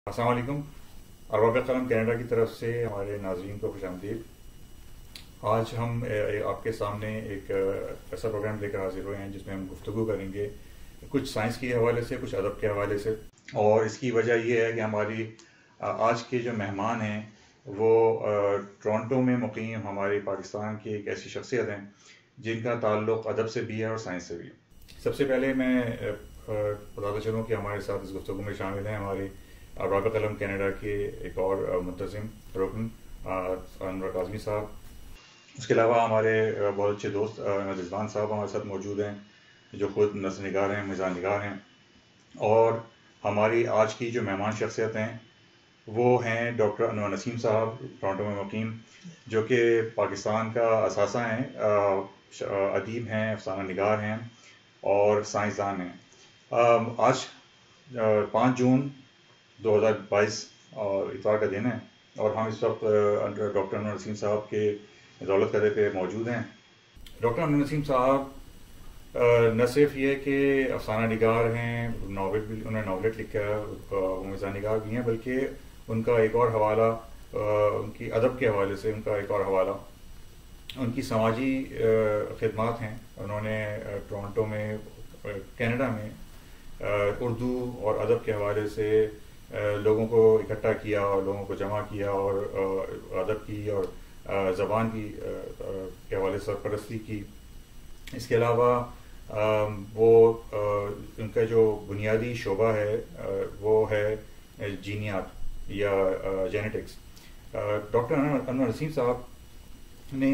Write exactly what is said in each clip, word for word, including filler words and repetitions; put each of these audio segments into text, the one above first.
السلام علیکم۔ ارباب قلم کینیڈا کی طرف سے ہمارے ناظرین کو خوش آمدید۔ آج ہم اے، آپ کے سامنے ایک ایسا پروگرام لے کر حاضر ہوئے ہیں جس میں ہم گفتگو کریں گے کچھ سائنس کے حوالے سے، کچھ ادب کے حوالے سے، اور اس کی وجہ یہ ہے کہ ہماری آج کے جو مہمان ہیں وہ ٹورانٹو میں مقیم ہمارے پاکستان کی ایک ایسی شخصیت ہیں جن کا تعلق ادب سے بھی ہے اور سائنس سے بھی ہے۔ سب سے پہلے میں بتاتا چلوں کہ ہمارے ساتھ اس گفتگو میں شامل ہیں ہمارے ارباب قلم کینیڈا کے ایک اور منتظم رکن انور کاظمی صاحب۔ اس کے علاوہ ہمارے بہت اچھے دوست احمد رضوان صاحب ہمارے ساتھ موجود ہیں جو خود نثر نگار ہیں، میزان نگار ہیں، اور ہماری آج کی جو مہمان شخصیت ہیں وہ ہیں ڈاکٹر انور نسیم صاحب، ٹورانٹو میں مقیم، جو کہ پاکستان کا اثاثہ ہیں، ادیب ہیں، افسانہ نگار ہیں اور سائنسدان ہیں۔ آج پانچ جون دو ہزار بائیس اور اتوار کا دن ہے اور ہم اس وقت ڈاکٹر انور نسیم صاحب کے دولت قدرے پہ موجود ہیں۔ ڈاکٹر انور نسیم صاحب نہ صرف یہ کہ افسانہ نگار ہیں، ناول بھی انہوں نے ناولٹ لکھا ہے، وہ میزان نگار بھی ہیں، بلکہ ان کا ایک اور حوالہ ان کی ادب کے حوالے سے، ان کا ایک اور حوالہ ان کی سماجی خدمات ہیں۔ انہوں نے ٹورانٹو میں، کینیڈا میں اردو اور ادب کے حوالے سے لوگوں کو اکٹھا کیا اور لوگوں کو جمع کیا اور ادب کی اور زبان کی کے حوالے سے سرپرستی کی۔ اس کے علاوہ وہ ان کا جو بنیادی شعبہ ہے وہ ہے جینیات یا جینیٹکس۔ ڈاکٹر انور نسیم صاحب نے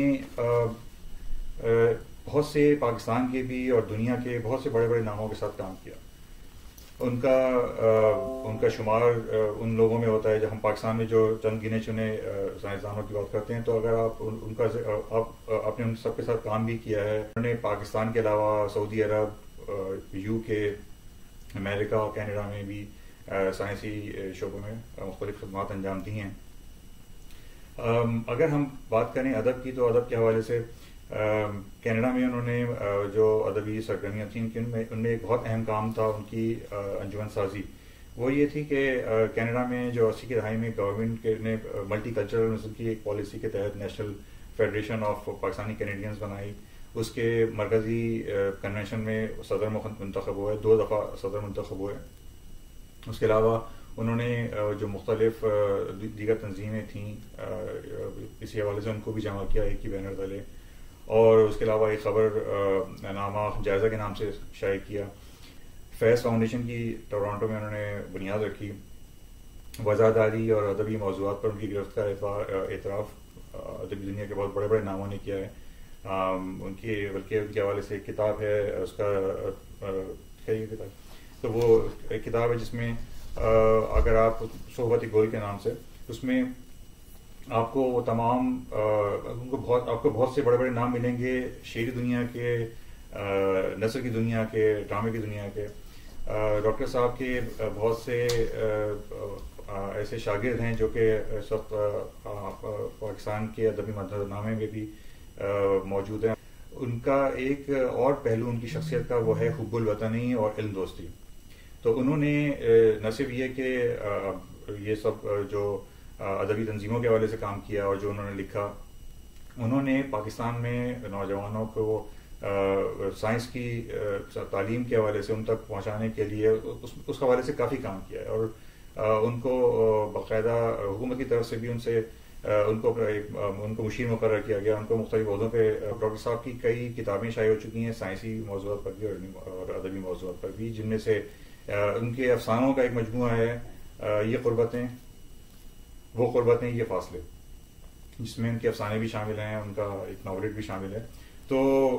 بہت سے پاکستان کے بھی اور دنیا کے بہت سے بڑے بڑے ناموں کے ساتھ کام کیا۔ ان کا ان کا شمار ان لوگوں میں ہوتا ہے، جب ہم پاکستان میں جو چند گنے چنے سائنسدانوں کی بات کرتے ہیں تو اگر آپ ان کا آپ آپ نے ان سب کے ساتھ کام بھی کیا ہے۔ انہوں نے پاکستان کے علاوہ سعودی عرب، یو کے، امریکہ اور کینیڈا میں بھی سائنسی شعبوں میں مختلف خدمات انجام دی ہیں۔ اگر ہم بات کریں ادب کی تو ادب کے حوالے سے کینیڈا میں انہوں نے جو ادبی سرگرمیاں تھیں ان میں ان میں ایک بہت اہم کام تھا ان کی انجمن سازی۔ وہ یہ تھی کہ کینیڈا میں جو اسی کی دہائی میں گورنمنٹ نے ملٹی کلچرل کی ایک پالیسی کے تحت national federation of Pakistani Canadians بنائی۔ اس کے مرکزی کنونشن میں صدر منتخب ہوئے، دو دفعہ صدر منتخب ہوئے۔ اس کے علاوہ انہوں نے جو مختلف دیگر تنظیمیں تھیں اسی حوالے سے ان کو بھی جمع کیا ایک ہی بینر تلے، اور اس کے علاوہ ایک خبر نامہ جائزہ کے نام سے شائع کیا۔ فیض فاؤنڈیشن کی ٹورانٹو میں انہوں نے بنیاد رکھی۔ وزاداری اور ادبی موضوعات پر ان کی گرفت کا اعتراف ادبی دنیا کے بہت بڑے بڑے ناموں نے کیا ہے۔ ان کی بلکہ ان کے حوالے سے ایک کتاب ہے، اس کا کیا یہ کتاب تو وہ ایک کتاب ہے جس میں اگر آپ صحبت گول کے نام سے، اس میں آپ کو وہ تمام ان کو بہت آپ کو بہت سے بڑے بڑے نام ملیں گے شعری دنیا کے، نثر کی دنیا کے، ڈرامے کی دنیا کے۔ ڈاکٹر صاحب کے بہت سے ایسے شاگرد ہیں جو کہ اس وقت پاکستان کے ادبی منظرنامے میں بھی موجود ہیں۔ ان کا ایک اور پہلو ان کی شخصیت کا وہ ہے حب الوطنی اور علم دوستی۔ تو انہوں نے نہ صرف یہ کہ یہ سب جو ادبی تنظیموں کے حوالے سے کام کیا اور جو انہوں نے لکھا، انہوں نے پاکستان میں نوجوانوں کو سائنس کی تعلیم کے حوالے سے ان تک پہنچانے کے لیے اس حوالے سے کافی کام کیا ہے، اور ان کو باقاعدہ حکومت کی طرف سے بھی ان سے ان کو ان کو مشیر مقرر کیا گیا۔ ان کو مختلف عہدوں پہ ڈاکٹر صاحب کی کئی کتابیں شائع ہو چکی ہیں سائنسی موضوعات پر بھی اور ادبی موضوعات پر بھی، جن میں سے ان کے افسانوں کا ایک مجموعہ ہے یہ قربتیں، وہ قربتیں، یہ فاصلے، جس میں ان کے افسانے بھی شامل ہیں، ان کا ایک ناولٹ بھی شامل ہے۔ تو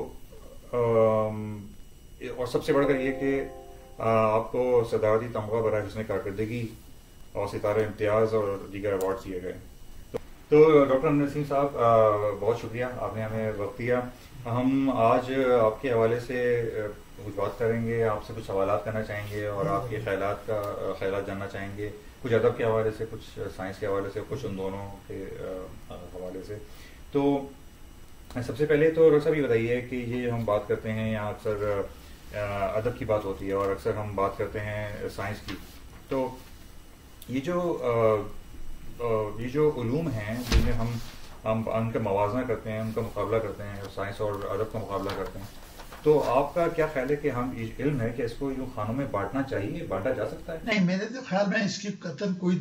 اور سب سے بڑھ کر یہ کہ آپ کو صدارتی تمغہ برائے حسن کارکردگی اور ستارہ امتیاز اور دیگر ایوارڈ دیے گئے۔ تو ڈاکٹر انور نسیم صاحب بہت شکریہ، آپ نے ہمیں وقت دیا۔ ہم آج آپ کے حوالے سے کچھ بات کریں گے، آپ سے کچھ سوالات کرنا چاہیں گے اور آپ کے خیالات کا خیالات جاننا چاہیں گے، کچھ ادب کے حوالے سے، کچھ سائنس کے حوالے سے، کچھ ان دونوں کے حوالے سے۔ تو سب سے پہلے تو ڈاکٹر صاحب یہ بتائیے کہ یہ ہم بات کرتے ہیں یہاں اکثر ادب کی بات ہوتی ہے اور اکثر ہم بات کرتے ہیں سائنس کی، تو یہ جو یہ جو علوم ہیں جن میں ہم ہم ان کا موازنہ کرتے ہیں، ان کا مقابلہ کرتے ہیں، سائنس اور ادب کا مقابلہ کرتے ہیں، تو آپ کا کیا خیال ہے کہ ہم علم ہے کہ اس کو یوں خانوں میں بانٹنا چاہیے، بانٹا جا سکتا ہے؟ نہیں، میرے تو خیال میں اس کی قطعاً کوئی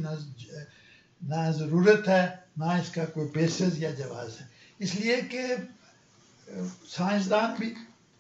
نہ ضرورت ہے نہ اس کا کوئی بیسس یا جواز ہے، اس لیے کہ سائنسدان بھی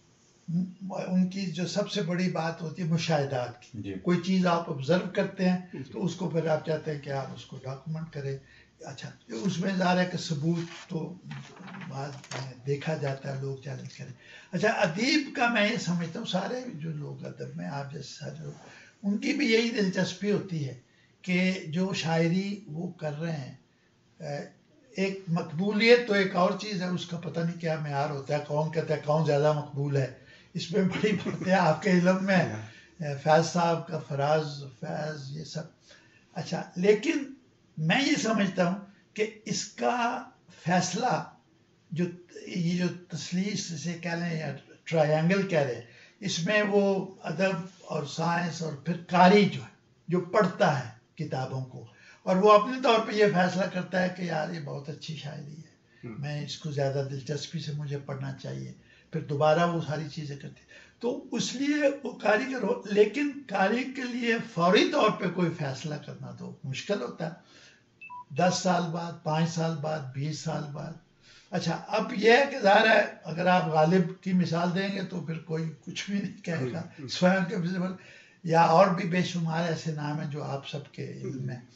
ان کی جو سب سے بڑی بات ہوتی ہے مشاہدات کی. جی. کوئی چیز آپ آبزرو کرتے ہیں جی. تو اس کو پھر آپ چاہتے ہیں کہ آپ اس کو ڈاکومنٹ کریں. اچھا، اس میں ظاہر ہے کہ ثبوت تو بعد میں دیکھا جاتا ہے، لوگ چیلنج کریں. اچھا، ادیب کا میں یہ سمجھتا ہوں سارے جو لوگ ادب میں آپ جیسے سارے لوگ، ان کی بھی یہی دلچسپی ہوتی ہے کہ جو شاعری وہ کر رہے ہیں، ایک مقبولیت تو ایک اور چیز ہے، اس کا پتہ نہیں کیا معیار ہوتا ہے، کون کہتا ہے کون زیادہ مقبول ہے، اس میں بڑی بات ہے آپ کے علم میں، فیض صاحب کا فراز فیض یہ سب. اچھا، لیکن میں یہ سمجھتا ہوں کہ اس کا فیصلہ جو یہ جو تسلیس سے کہہ لیں یا ٹرائنگل کہہ رہے ہیں، اس میں وہ ادب اور سائنس اور پھر قاری جو ہے جو پڑھتا ہے کتابوں کو اور وہ اپنے طور پہ یہ فیصلہ کرتا ہے کہ یار یہ بہت اچھی شاعری ہے، میں اس کو زیادہ دلچسپی سے مجھے پڑھنا چاہیے، پھر دوبارہ وہ ساری چیزیں کرتی ہے، تو اس لیے وہ کاریگر ہو. لیکن کاری کے لیے فوری طور پہ کوئی فیصلہ کرنا تو مشکل ہوتا ہے، دس سال بعد، پانچ سال بعد، بیس سال بعد. اچھا، اب یہ ہے کہ ظاہر ہے اگر آپ غالب کی مثال دیں گے تو پھر کوئی کچھ بھی نہیں کہے گا، سوئم کے پرنسپل یا اور بھی بے شمار ایسے نام ہیں جو آپ سب کے علم میں.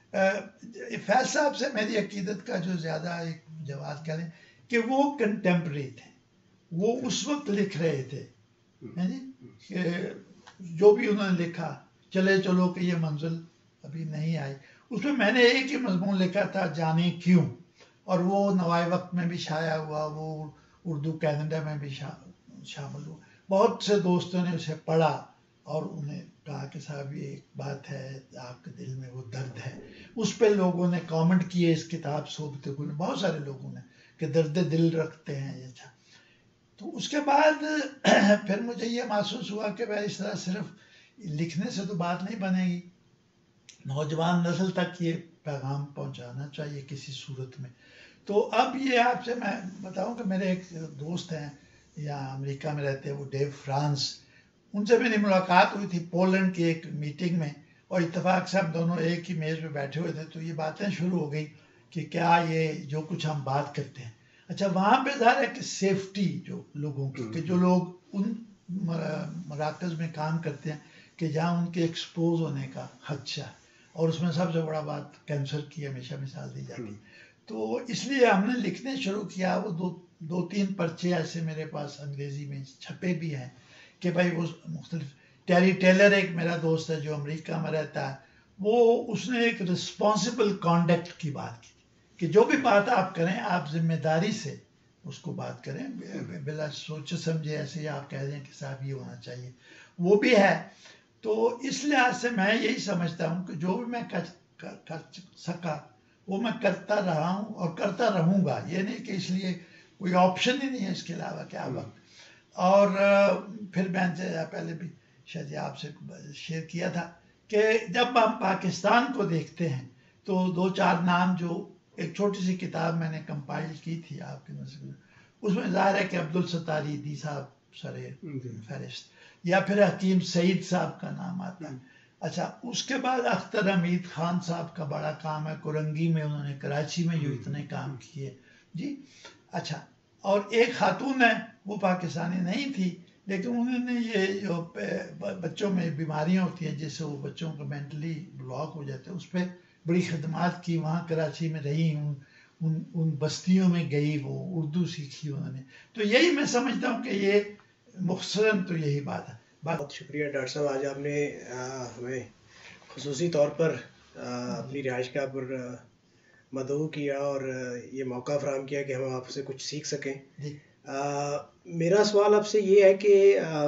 فیض صاحب سے میری عقیدت کا جو زیادہ ایک جواب کہہ لیں کہ وہ کنٹمپری تھے، وہ اس وقت لکھ رہے تھے کہ جو بھی انہوں نے لکھا، چلے چلو کہ یہ منزل ابھی نہیں آئی، اس میں میں نے ایک ہی مضمون لکھا تھا، جانے کیوں، اور وہ نوائے وقت میں بھی شائع ہوا، وہ اردو کینیڈا میں بھی شامل ہوا. بہت سے دوستوں نے اسے پڑھا اور انہیں کہا کہ صاحب یہ ایک بات ہے، آپ کے دل میں وہ درد ہے. اس پہ لوگوں نے کامنٹ کیے اس کتاب صحبت گل، بہت سارے لوگوں نے، کہ درد دل رکھتے ہیں یہ. اچھا، تو اس کے بعد پھر مجھے یہ محسوس ہوا کہ میں اس طرح صرف لکھنے سے تو بات نہیں بنے گی، نوجوان نسل تک یہ پیغام پہنچانا چاہیے کسی صورت میں. تو اب یہ آپ سے میں بتاؤں کہ میرے ایک دوست ہیں یہاں امریکہ میں رہتے ہیں، وہ ڈیو فرانس، ان سے میری ملاقات ہوئی تھی پولینڈ کی ایک میٹنگ میں، اور اتفاق سے ہم دونوں ایک ہی میز پہ بیٹھے ہوئے تھے، تو یہ باتیں شروع ہو گئی کہ کیا یہ جو کچھ ہم بات کرتے ہیں. اچھا، وہاں پہ ظاہر ہے کہ سیفٹی جو لوگوں کی، کہ جو لوگ ان مراکز میں کام کرتے ہیں کہ جہاں ان کے ایکسپوز ہونے کا خدشہ، اور اس میں سب سے بڑا بات کینسر کی ہمیشہ مثال دی جاتی. تو اس لیے ہم نے لکھنے شروع کیا. وہ دو دو تین پرچے ایسے میرے پاس انگریزی میں چھپے بھی ہیں کہ بھائی وہ مختلف. ٹیری ٹیلر ایک میرا دوست ہے جو امریکہ میں رہتا ہے، وہ اس نے ایک رسپانسبل کانڈکٹ کی بات کی کہ جو بھی بات آپ کریں آپ ذمہ داری سے اس کو بات کریں، بلا سوچے سمجھے ایسے ہی آپ کہہ دیں کہ صاحب یہ ہونا چاہیے، وہ بھی ہے. تو اس لحاظ سے میں یہی سمجھتا ہوں کہ جو بھی میں کر سکا وہ میں کرتا رہا ہوں اور کرتا رہوں گا. یہ نہیں کہ اس لیے کوئی آپشن ہی نہیں ہے اس کے علاوہ کیا وقت. اور پھر میں نے پہلے بھی شاید آپ سے شیئر کیا تھا کہ جب ہم پاکستان کو دیکھتے ہیں تو دو چار نام جو ایک چھوٹی سی کتاب میں نے کمپائل کی تھی آپ کے نظر میں، اس میں ظاہر ہے کہ عبدالستاری دی صاحب سر فہرست، یا پھر حکیم سعید صاحب کا نام آتا ہے. اچھا، اس کے بعد اختر حمید خان صاحب کا بڑا کام ہے، کرنگی میں انہوں نے کراچی میں جو اتنے کام کیے جی. اچھا، اور ایک خاتون ہے، وہ پاکستانی نہیں تھی لیکن انہوں نے یہ جو بچوں میں بیماریاں ہوتی ہیں جس سے وہ بچوں کو مینٹلی بلاک ہو جاتے ہیں، اس پہ بڑی خدمات کی. وہاں کراچی میں رہی، ان ان ان بستیوں میں گئی، وہ اردو سیکھی انہوں نے. تو یہی میں سمجھتا ہوں کہ یہ مختصراً تو یہی بات ہے. بہت شکریہ ڈاکٹر صاحب، آج آپ نے ہمیں خصوصی طور پر اپنی رہائش گاہ پر مدعو کیا اور یہ موقع فراہم کیا کہ ہم آپ سے کچھ سیکھ سکیں. میرا سوال آپ سے یہ ہے کہ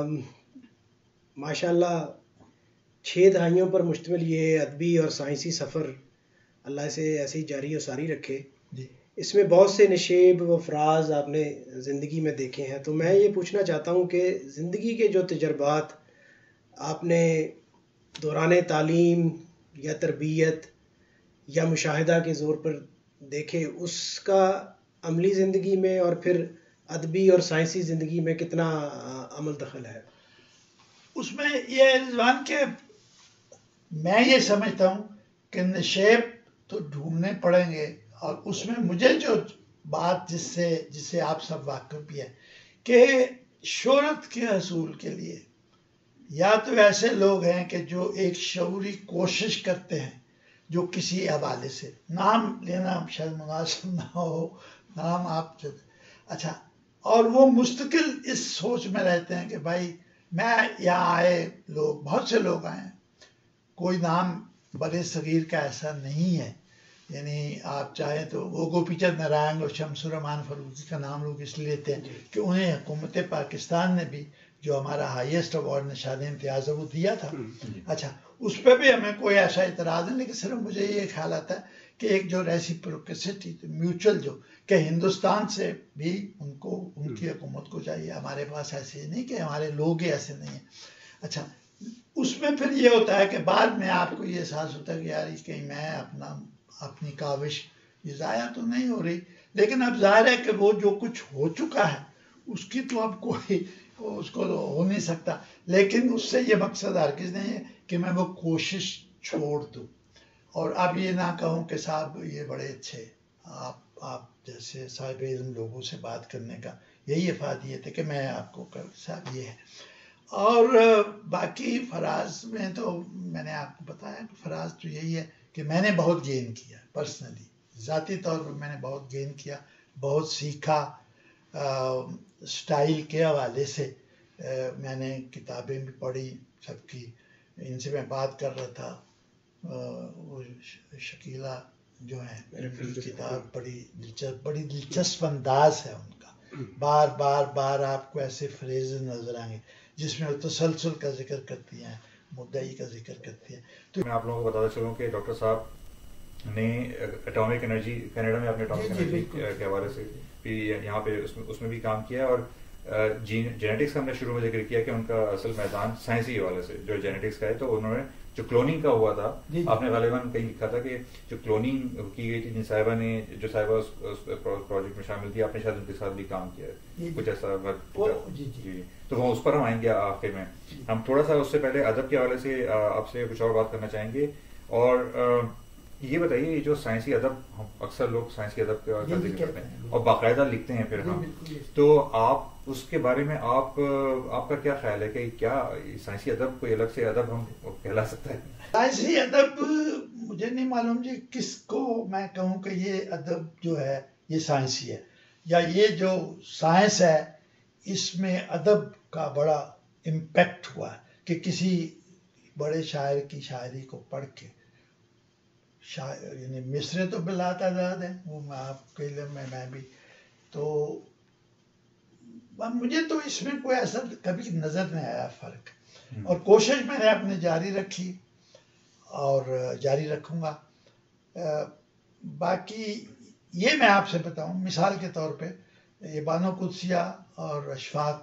ماشاء اللہ چھ دہائیوں پر مشتمل یہ ادبی اور سائنسی سفر اللہ سے ایسے ہی جاری و ساری رکھے. اس میں بہت سے نشیب و فراز آپ نے زندگی میں دیکھے ہیں. تو میں یہ پوچھنا چاہتا ہوں کہ زندگی کے جو تجربات آپ نے دوران تعلیم یا تربیت یا مشاہدہ کے زور پر دیکھے، اس کا عملی زندگی میں اور پھر ادبی اور سائنسی زندگی میں کتنا عمل دخل ہے؟ اس میں یہ رضوان کہ میں یہ سمجھتا ہوں کہ نشیب تو ڈھونڈنے پڑیں گے، اور اس میں مجھے جو بات جس سے جس سے آپ سب واقف بھی ہے کہ شہرت کے حصول کے لیے یا تو ایسے لوگ ہیں کہ جو ایک شعوری کوشش کرتے ہیں جو کسی حوالے سے، نام لینا شاید مناسب نہ ہو، نام آپ جو اچھا، اور وہ مستقل اس سوچ میں رہتے ہیں کہ بھائی میں یہاں آئے لوگ، بہت سے لوگ آئے ہیں، کوئی نام بڑے صغیر کا ایسا نہیں ہے، یعنی آپ چاہیں تو وہ گوپی چند نارائن اور شمس الرحمان فروزی کا نام لوگ اس لیے لیتے ہیں کہ انہیں حکومت پاکستان نے بھی جو ہمارا ہائیسٹ ایوارڈ نشان امتیاز ہے وہ دیا تھا. اچھا، اس پہ بھی ہمیں کوئی ایسا اعتراض نہیں، لیکن صرف مجھے یہ خیال آتا ہے کہ ایک جو ریسیپروکسٹی میوچل جو کہ ہندوستان سے بھی ان کو ان کی حکومت کو چاہیے، ہمارے پاس ایسے نہیں کہ ہمارے لوگ ہی ایسے نہیں ہیں. اچھا، اس میں پھر یہ ہوتا ہے کہ بعد میں آپ کو یہ احساس ہوتا ہے کہ یار کہ میں اپنا اپنی کاوش یہ ضائع تو نہیں ہو رہی، لیکن اب ظاہر ہے کہ وہ جو کچھ ہو چکا ہے اس کی تو اب کوئی اس کو ہو نہیں سکتا، لیکن اس سے یہ مقصد ہرگز نہیں ہے کہ میں وہ کوشش چھوڑ دوں اور اب یہ نہ کہوں کہ صاحب یہ بڑے اچھے آپ آپ جیسے صاحب علم لوگوں سے بات کرنے کا یہی افادیت ہے کہ میں آپ کو کر صاحب یہ ہے. اور باقی فراز میں تو میں نے آپ کو بتایا کہ فراز تو یہی ہے کہ میں نے بہت گین کیا پرسنلی، ذاتی طور پر میں نے بہت گین کیا، بہت سیکھا، سٹائل کے حوالے سے میں نے کتابیں بھی پڑھی سب کی، ان سے میں بات کر رہا تھا، وہ شکیلہ جو ہے کتاب بڑی دلچسپ بڑی دلچسپ انداز ہے ان کا، بار بار بار آپ کو ایسے فریز نظر آئیں گے جس میں وہ تسلسل کا ذکر کرتی ہیں، مدعی کا ذکر کرتی ہیں. تو میں آپ لوگوں کو بتاتا چلوں کہ ڈاکٹر صاحب نے اٹامک انرجی کینیڈا میں اپنے اٹامک انرجی کے حوالے سے بھی یہاں پہ اس میں بھی کام کیا، اور جینیٹکس کا ہم نے شروع میں ذکر کیا کہ ان کا اصل میدان سائنسی حوالے سے جو جینیٹکس کا ہے، تو انہوں نے جو کلوننگ کا ہوا تھا، آپ نے غالباً کہیں لکھا تھا کہ جو کلوننگ کی گئی تھی جن صاحبہ نے جو صاحبہ اس پروجیکٹ میں شامل تھی، آپ نے شاید ان کے ساتھ بھی کام کیا ہے کچھ ایسا وقت، جی تو وہ اس پر ہم آئیں گے آخر میں. ہم تھوڑا سا اس سے پہلے ادب کے حوالے سے آپ سے کچھ اور بات کرنا چاہیں گے، اور یہ بتائیے یہ جو سائنسی ادب، ہم اکثر لوگ سائنسی ادب کا ذکر کرتے ہیں اور باقاعدہ لکھتے ہیں پھر ہم، تو آپ اس کے بارے میں آپ آپ کا کیا خیال ہے کہ کیا سائنسی ادب کوئی الگ سے ادب ہم کہلا سکتا ہے؟ سائنسی ادب مجھے نہیں معلوم جی کس کو میں کہوں کہ یہ ادب جو ہے یہ سائنسی ہے، یا یہ جو سائنس ہے اس میں ادب کا بڑا امپیکٹ ہوا ہے کہ کسی بڑے شاعر کی شاعری کو پڑھ کے شاعر، یعنی مصرے تو بلا تعداد ہیں، وہ میں آپ کے علم میں میں بھی، تو مجھے تو اس میں کوئی ایسا کبھی نظر نہیں آیا فرق، اور کوشش میں نے اپنے جاری رکھی اور جاری رکھوں گا. باقی یہ میں آپ سے بتاؤں مثال کے طور پہ یہ بانو قدسیہ اور اشفاق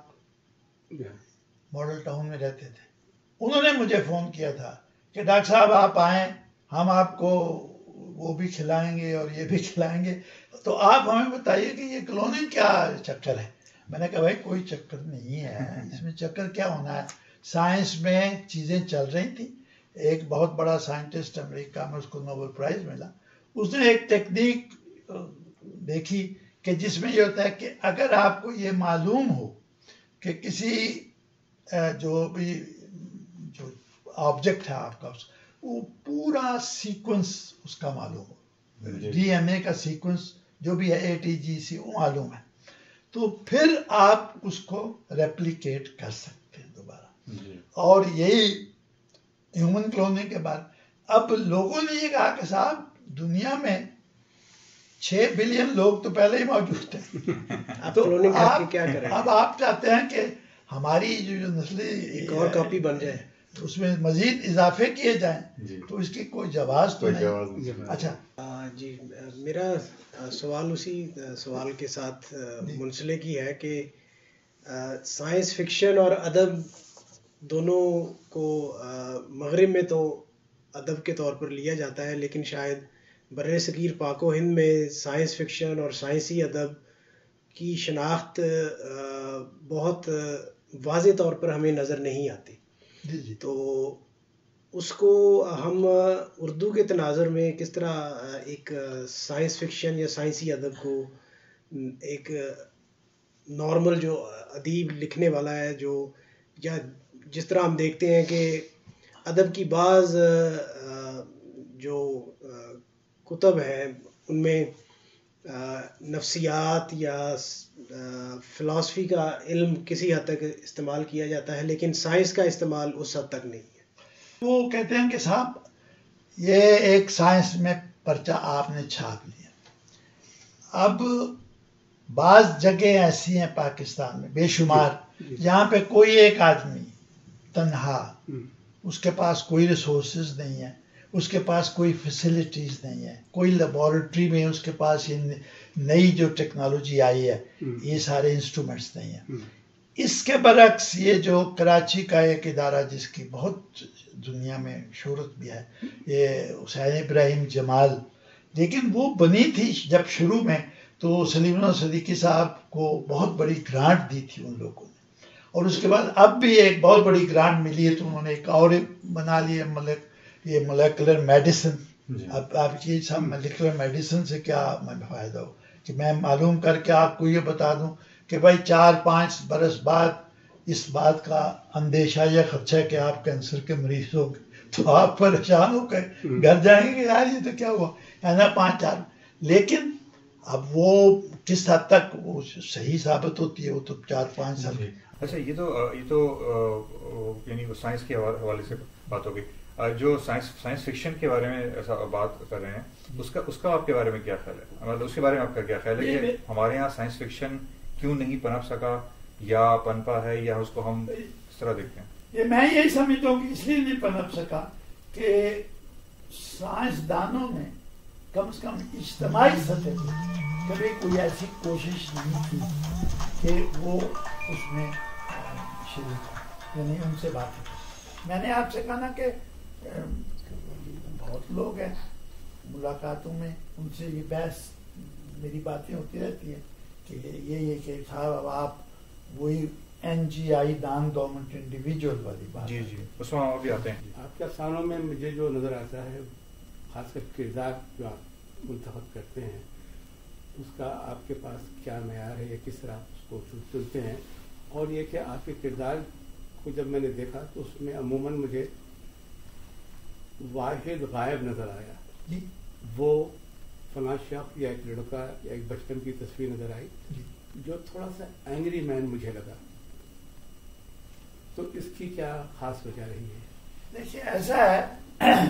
ماڈل ٹاؤن میں رہتے تھے، انہوں نے مجھے فون کیا تھا کہ ڈاکٹر صاحب آپ آئیں، ہم آپ کو وہ بھی کھلائیں گے اور یہ بھی کھلائیں گے، تو آپ ہمیں بتائیے کہ یہ کلوننگ کیا چکر ہے. میں نے کہا بھائی کوئی چکر نہیں ہے، اس میں چکر کیا ہونا ہے، سائنس میں چیزیں چل رہی تھیں. ایک بہت بڑا سائنٹسٹ امریکہ میں، اس کو نوبل پرائز ملا، اس نے ایک ٹیکنیک دیکھی کہ جس میں یہ ہوتا ہے کہ اگر آپ کو یہ معلوم ہو کہ کسی جو بھی جو آبجیکٹ ہے آپ کا وہ پورا سیکوینس اس کا معلوم ہو، ڈی این اے کا سیکوینس جو بھی ہے اے ٹی جی سی وہ معلوم ہے، تو پھر آپ اس کو ریپلیکیٹ کر سکتے ہیں دوبارہ. اور یہی ہیومن کلوننگ کے بعد اب لوگوں نے یہ کہا کہ صاحب دنیا میں چھ بلین لوگ تو پہلے ہی موجود تھے، تو اب آپ چاہتے ہیں کہ ہماری جو نسلی ایک اور کاپی بن جائے، اس میں مزید اضافے کیے جائیں، تو اس کی کوئی جواز تو نہیں. اچھا جی، میرا سوال اسی سوال کے ساتھ منسلک ہی ہے کہ سائنس فکشن اور ادب دونوں کو مغرب میں تو ادب کے طور پر لیا جاتا ہے، لیکن شاید بر صغیر پاک و ہند میں سائنس فکشن اور سائنسی ادب کی شناخت بہت واضح طور پر ہمیں نظر نہیں آتی. جی جی. تو اس کو ہم اردو کے تناظر میں کس طرح ایک سائنس فکشن یا سائنسی ادب کو ایک نارمل جو ادیب لکھنے والا ہے، جو یا جس طرح ہم دیکھتے ہیں کہ ادب کی بعض جو کتب ہیں ان میں نفسیات یا فلاسفی کا علم کسی حد تک استعمال کیا جاتا ہے، لیکن سائنس کا استعمال اس حد تک نہیں ہے. وہ کہتے ہیں کہ صاحب یہ ایک سائنس میں پرچہ آپ نے چھاپ لیا. اب بعض جگہیں ایسی ہیں پاکستان میں بے شمار جہاں پہ کوئی ایک آدمی تنہا، اس کے پاس کوئی ریسورسز نہیں ہے، اس کے پاس کوئی فیسلٹیز نہیں ہے، کوئی لیبارٹری میں اس کے پاس یہ نئی جو ٹیکنالوجی آئی ہے یہ سارے انسٹرومنٹس نہیں ہیں. اس کے برعکس یہ جو کراچی کا ایک ادارہ جس کی بہت دنیا میں شہرت بھی ہے، یہ حسین ابراہیم جمال، لیکن وہ بنی تھی جب شروع میں تو سلیم اللہ صدیقی صاحب کو بہت بڑی گرانٹ دی تھی ان لوگوں نے، اور اس کے بعد اب بھی ایک بہت بڑی گرانٹ ملی ہے تو انہوں نے ایک اور بنا لی ہے ملک یہ مولیکولر میڈیسن. اب آپ یہ سب مولیکولر میڈیسن سے کیا فائدہ ہو کہ میں معلوم کر کے آپ کو یہ بتا دوں کہ بھائی چار پانچ برس بعد اس بات کا اندیشہ یا خدشہ ہے کہ آپ کینسر کے مریض ہو گئے تو آپ پریشان ہو کر گھر جائیں گے یار یہ تو کیا ہوا ہے نا پانچ چار. لیکن اب وہ کس حد تک وہ صحیح ثابت ہوتی ہے وہ تو چار پانچ سال. اچھا یہ تو یہ تو یعنی سائنس کے حوالے سے بات ہو گئی. جو سائنس سائنس فکشن کے بارے میں ایسا بات کر رہے ہیں اس کا اس کا آپ کے بارے میں کیا خیال ہے؟ مطلب اس کے بارے میں آپ کا کیا خیال ہے کہ ہمارے یہاں سائنس فکشن کیوں نہیں پنپ سکا یا پنپا ہے یا اس کو ہم اس طرح دیکھتے ہیں؟ یہ میں یہی سمجھتا ہوں کہ اس لیے نہیں پنپ سکا کہ سائنسدانوں نے کم از کم اجتماعی سطح پر کبھی کوئی ایسی کوشش نہیں کی کہ وہ اس میں شریک یعنی ان سے بات کی. میں نے آپ سے کہا نا کہ بہت لوگ ہیں ملاقاتوں میں ان سے یہ بحث میری باتیں ہوتی رہتی ہیں کہ یہ یہ کہ صاحب اب آپ وہی N G I non government individual والی بات. جی جی اس میں بھی آتے ہیں. آپ کے افسانوں میں مجھے جو نظر آتا ہے خاص کر کردار جو آپ منتخب کرتے ہیں اس کا آپ کے پاس کیا معیار ہے یا کس طرح آپ اس کو چنتے ہیں؟ اور یہ کہ آپ کے کردار کو جب میں نے دیکھا تو اس میں عموماً مجھے واحد غائب نظر آیا. جی وہ فلاں شخص یا ایک لڑکا یا ایک بچپن کی تصویر نظر آئی جو تھوڑا سا اینگری مین مجھے لگا. تو اس کی کیا خاص وجہ رہی ہے؟ دیکھیے ایسا ہے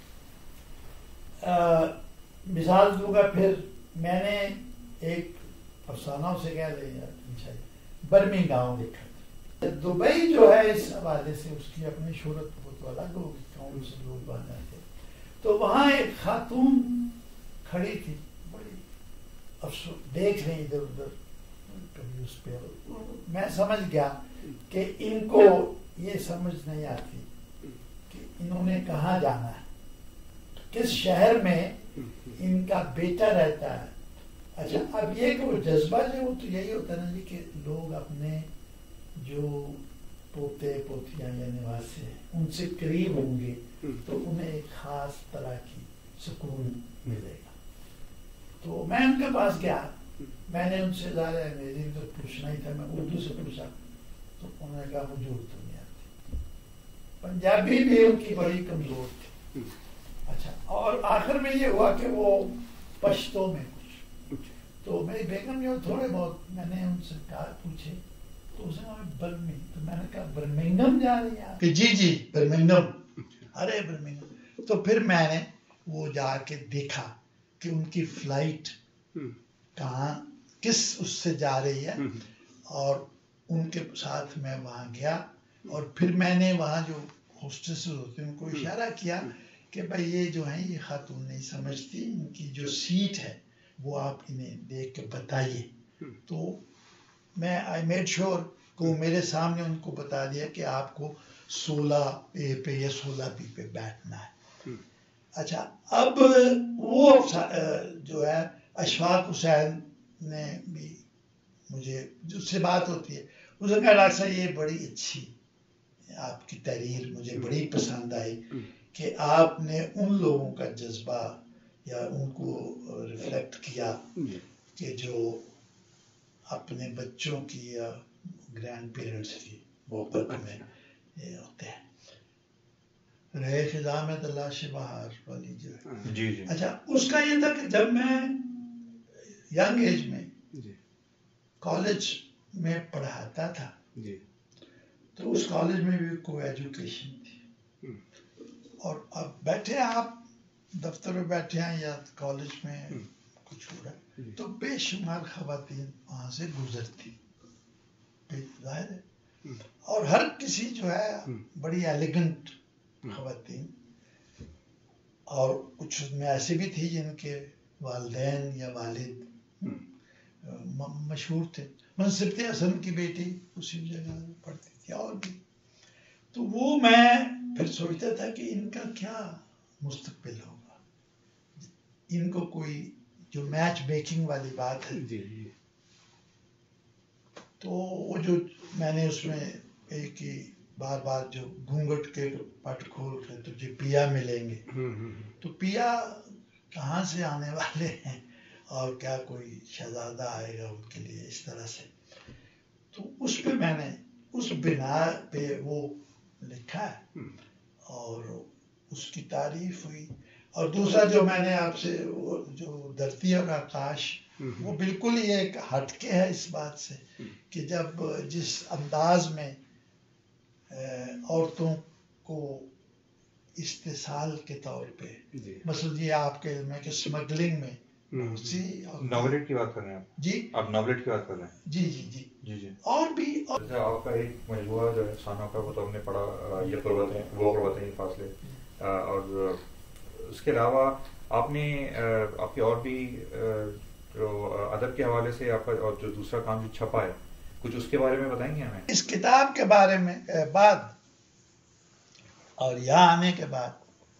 مثال دوں گا پھر میں نے ایک افسانہ سے کہہ رہے برمنگ گاؤں دیکھا. دبئی جو ہے اس حوالے سے اس کی اپنی شہرت بہت الگ ہوگی کون سے لوگ بن جاتے. تو وہاں ایک خاتون کھڑی تھی بڑی افسوس دیکھ رہی ادھر ادھر کبھی اس پہ. میں سمجھ گیا کہ ان کو یہ سمجھ نہیں آتی کہ انہوں نے کہاں جانا ہے، کس شہر میں ان کا بیٹا رہتا ہے. اچھا اب یہ کہ وہ جذبہ جو وہ تو یہی ہوتا ہے نا جی کہ لوگ اپنے جو پوتے پوتیاں یا نواسے ہیں ان سے قریب ہوں گے تو انہیں ایک خاص طرح کی سکون ملے گا. تو میں ان کے پاس گیا، میں نے ان سے زیادہ انگریزی تو پوچھنا ہی تھا، میں اردو سے پوچھا تو انہوں نے کہا مجھے اردو نہیں آتی. پنجابی بھی ان کی بڑی کمزور تھی. اچھا اور آخر میں یہ ہوا کہ وہ پشتو میں کچھ تو میری بیگم جو تھوڑے بہت میں نے ان سے کہا پوچھے تو اس نے برمنگ تو میں نے کہا برمنگم جا رہی ہے کہ جی جی برمنگم. ارے برمنگم. تو پھر میں نے وہ جا کے دیکھا کہ ان کی فلائٹ کہاں کس اس سے جا رہی ہے اور ان کے ساتھ میں وہاں گیا اور پھر میں نے وہاں جو ہوسٹسز ہوتے ہیں ان کو اشارہ کیا کہ بھائی یہ جو ہیں یہ خاتون نہیں سمجھتی، ان کی جو سیٹ ہے وہ آپ انہیں دیکھ کے بتائیے. تو میں آئی میڈ شیور کو میرے سامنے ان کو بتا دیا کہ آپ کو سولہ اے پہ یا سولہ بی پہ بیٹھنا ہے. اچھا اب وہ جو ہے اشفاق حسین نے بھی مجھے جس سے بات ہوتی ہے اس نے کہا ڈاکٹر صاحب یہ بڑی اچھی آپ کی تحریر مجھے بڑی پسند آئی کہ آپ نے ان لوگوں کا جذبہ یا ان کو ریفلیکٹ کیا کہ جو اپنے بچوں کی یا گرینڈ پیرنٹس کی محبت میں یہ ہوتے ہیں. رہے خزاں میں تلاش بہار والی جو ہے جی جی اچھا اس کا یہ تھا کہ جب میں ینگ ایج میں کالج میں پڑھاتا تھا تو اس کالج میں بھی کو ایجوکیشن تھی اور اب بیٹھے آپ دفتر میں بیٹھے ہیں یا کالج میں کچھ ہو رہا ہے تو بے شمار خواتین وہاں سے گزرتی ظاہر ہے اور ہر کسی جو ہے بڑی ایلیگنٹ خواتین اور کچھ میں ایسے بھی تھی جن کے والدین یا والد مشہور تھے. منصبت حسن کی بیٹی اسی جگہ پڑھتی تھی اور بھی. تو وہ میں پھر سوچتا تھا کہ ان کا کیا مستقبل ہوگا, ان کو کوئی جو میچ میکنگ والی بات ہے تو وہ جو میں نے اس میں ایک ہی بار بار جو گھونگٹ کے پٹ کھول کے تجھے پیا ملیں گے تو پیا کہاں سے آنے والے ہیں اور کیا کوئی شہزادہ آئے گا ان کے لیے اس طرح سے. تو اس پہ میں نے اس بنا پہ وہ لکھا ہے اور اس کی تعریف ہوئی. اور دوسرا جو میں نے آپ سے جو دھرتی اور آکاش وہ بالکل ہی ایک ہٹ کے ہے اس بات سے کہ جب جس انداز میں عورتوں کو استحصال کے طور پہ مثلا یہ آپ کے علم ہے کہ سمگلنگ میں ناولٹ کی بات کر رہے ہیں آپ جی آپ ناولٹ کی بات کر رہے ہیں جی جی جی جی جی اور بھی آپ کا ایک مجموعہ جو ہے افسانوں کا وہ تو ہم نے پڑھا یہ قربتیں وہ قربتیں یہ فاصلے اور اس کے علاوہ آپ نے آپ کے اور بھی جو ادب کے حوالے سے آپ کا اور جو دوسرا کام جو چھپا ہے کچھ اس کے بارے میں بتائیں گے ہمیں. اس کتاب کے بارے میں بعد اور یہاں آنے کے بعد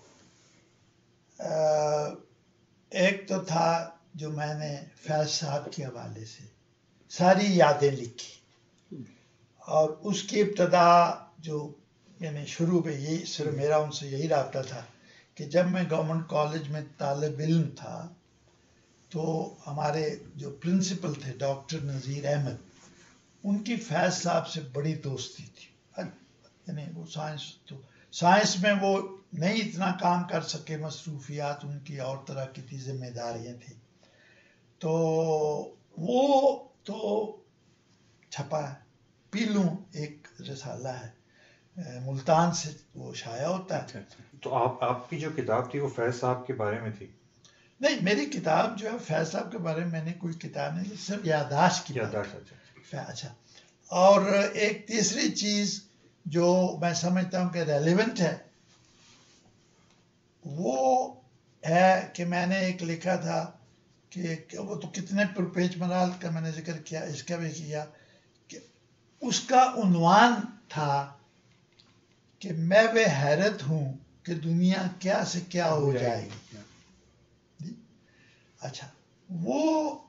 ایک تو تھا جو میں نے فیض صاحب کے حوالے سے ساری یادیں لکھی اور اس کی ابتدا جو یعنی شروع میں یہی صرف میرا ان سے یہی رابطہ تھا کہ جب میں گورنمنٹ کالج میں طالب علم تھا تو ہمارے جو پرنسپل تھے ڈاکٹر نذیر احمد ان کی فیض صاحب سے بڑی دوستی تھی. یعنی وہ سائنس تو سائنس میں وہ نہیں اتنا کام کر سکے, مصروفیات ان کی اور طرح کی تھی, ذمہ داریاں تھیں. تو وہ تو چھپا ہے پیلوں ایک رسالہ ہے ملتان سے وہ شائع ہوتا ہے. تو آپ آپ کی جو کتاب تھی وہ فیض صاحب کے بارے میں تھی؟ نہیں میری کتاب جو ہے فیض صاحب کے بارے میں میں نے کوئی کتاب نہیں, صرف یادداشت کی. اچھا اور ایک تیسری چیز جو میں سمجھتا ہوں کہ ریلیونٹ ہے وہ ہے کہ میں نے ایک لکھا تھا کہ وہ تو کتنے پرپیج منال کا میں نے ذکر کیا, اس کا بھی کیا کہ اس کا عنوان تھا کہ میں بے حیرت ہوں کہ دنیا کیا سے کیا ہو جائے گی. اچھا وہ